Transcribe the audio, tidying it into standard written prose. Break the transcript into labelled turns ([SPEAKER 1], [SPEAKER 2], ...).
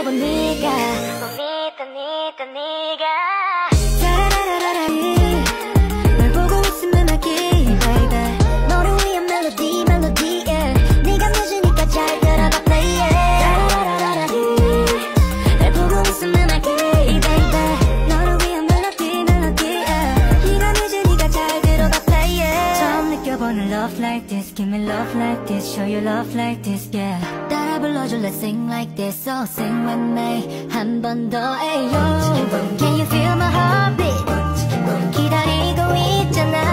[SPEAKER 1] 믿어본 네가 못 믿던 네가 따라라라라리 널 보고 있으면 알기 baby 너를 위한 멜로디 yeah. 네가 뮤지니까 잘 들어봐 play it 따라라라라리 널 보고 있으면 알기 baby 너를 위한 멜로디 yeah. 네가 뮤지니까 잘 들어봐 play it 처음 느껴보는 love like this give me love like this show you love like this yeah 따라 불러줘 let's sing like this so sing with me 한 번 더 ayo Can you feel my heartbeat 기다리고 있잖아